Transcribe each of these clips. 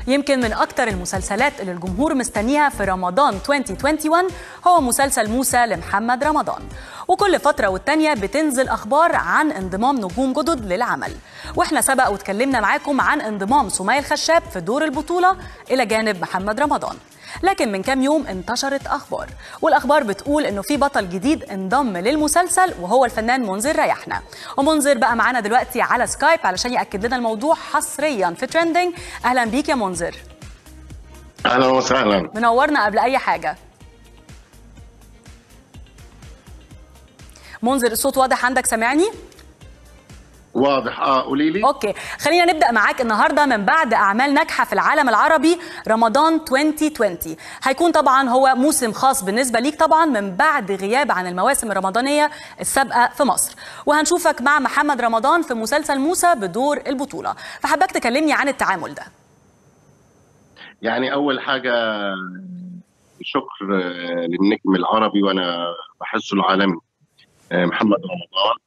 يمكن من أكتر المسلسلات اللي الجمهور مستنيها في رمضان 2021 هو مسلسل موسى لمحمد رمضان، وكل فترة والتانية بتنزل أخبار عن انضمام نجوم جدد للعمل، وإحنا سبق واتكلمنا معاكم عن انضمام سمية الخشاب في دور البطولة إلى جانب محمد رمضان. لكن من كام يوم انتشرت أخبار، والأخبار بتقول إنه في بطل جديد انضم للمسلسل وهو الفنان منذر ريحنا. ومنذر بقى معانا دلوقتي على سكايب علشان يأكد لنا الموضوع حصريا في ترندنج. أهلا بيك يا منذر. أهلا وسهلا. منورنا قبل أي حاجة. منذر الصوت واضح عندك، سامعني؟ واضح. قولي لي. اوكي، خلينا نبدا معاك النهارده من بعد اعمال ناجحه في العالم العربي رمضان 2020. هيكون طبعا هو موسم خاص بالنسبه ليك طبعا من بعد غياب عن المواسم الرمضانيه السابقه في مصر، وهنشوفك مع محمد رمضان في مسلسل موسى بدور البطوله، فحبك تكلمني عن التعامل ده. يعني اول حاجه شكر للنجم العربي وانا بحسه العالمي محمد رمضان.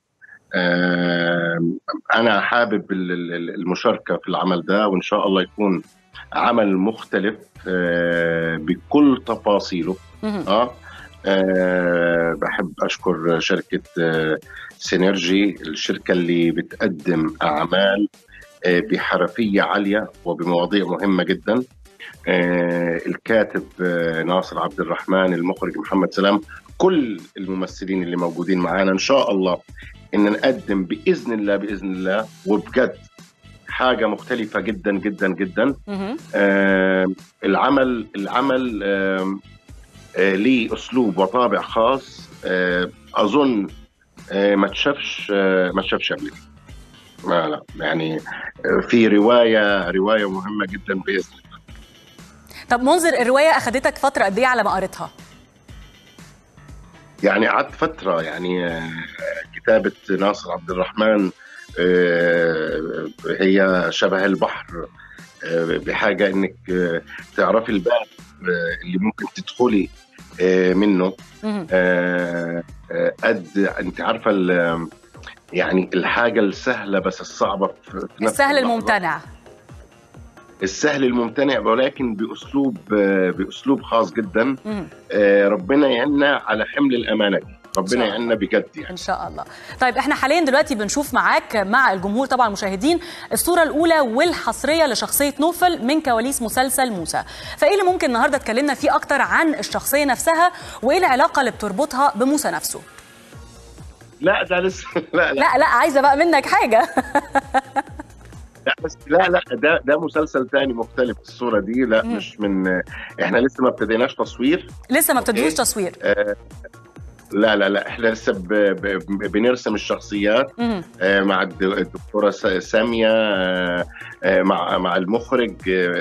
أنا حابب المشاركة في العمل ده، وإن شاء الله يكون عمل مختلف بكل تفاصيله. بحب أشكر شركة سينرجي، الشركة اللي بتقدم أعمال بحرفية عالية وبمواضيع مهمة جدا. الكاتب ناصر عبد الرحمن، المخرج محمد سلام، كل الممثلين اللي موجودين معانا. إن شاء الله إن نقدم بإذن الله وبجد حاجة مختلفة جدا جدا جدا. العمل ليه أسلوب وطابع خاص، أظن ما تشافش قبل. لا يعني في رواية مهمة جدا بإذن الله. طب منذر، الرواية أخدتك فترة قد إيه على ما قريتها؟ يعني قعدت فترة، يعني كتابة ناصر عبد الرحمن هي شبه البحر، بحاجة انك تعرفي الباب اللي ممكن تدخلي منه. انت عارفة يعني الحاجة السهلة بس الصعبة في نفس السهل الممتنع. السهل الممتنع، ولكن بأسلوب خاص جدا. ربنا يعيننا على حمل الأمانة دي، ربنا يعيننا بجد يعني. إن شاء الله. طيب احنا حاليا دلوقتي بنشوف معاك مع الجمهور طبعا المشاهدين الصورة الأولى والحصرية لشخصية نوفل من كواليس مسلسل موسى، فإيه اللي ممكن النهاردة تكلمنا فيه أكتر عن الشخصية نفسها وإيه العلاقة اللي بتربطها بموسى نفسه؟ لا ده لسه لا عايزة بقى منك حاجة. لا ده مسلسل تاني مختلف. الصورة دي لا مش من، احنا لسه ما ابتديناش تصوير. لسه ما ابتدوش تصوير. لا احنا لسه بنرسم الشخصيات مع الدكتورة سامية، مع المخرج،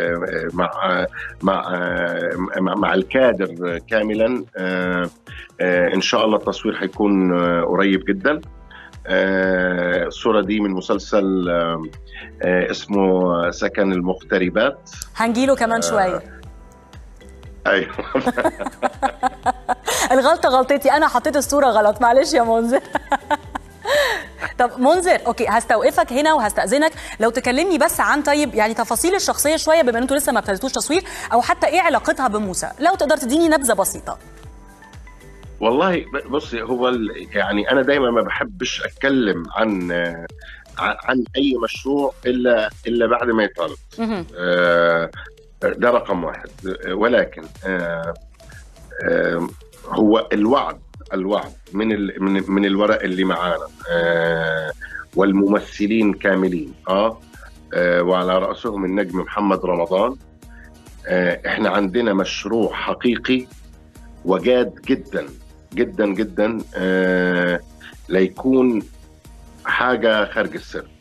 مع الكادر كاملا. ان شاء الله التصوير هيكون قريب جدا. الصورة دي من مسلسل اسمه سكن المغتربات، هنجيله كمان شوية. ايوه. الغلطة غلطتي أنا، حطيت الصورة غلط، معلش يا منذر. طب منذر، اوكي هستوقفك هنا وهستأذنك لو تكلمني بس عن طيب يعني تفاصيل الشخصية شوية، بما ان انتوا لسه ما ابتديتوش تصوير، او حتى ايه علاقتها بموسى، لو تقدر تديني نبذة بسيطة. والله بصي، هو يعني انا دايما ما بحبش اتكلم عن اي مشروع الا بعد ما يتعرض. ده رقم واحد. ولكن هو الوعد من الورق اللي معانا والممثلين كاملين، وعلى رأسهم النجم محمد رمضان. احنا عندنا مشروع حقيقي وجاد جدا جدا جدا، ليكون حاجة خارج السر.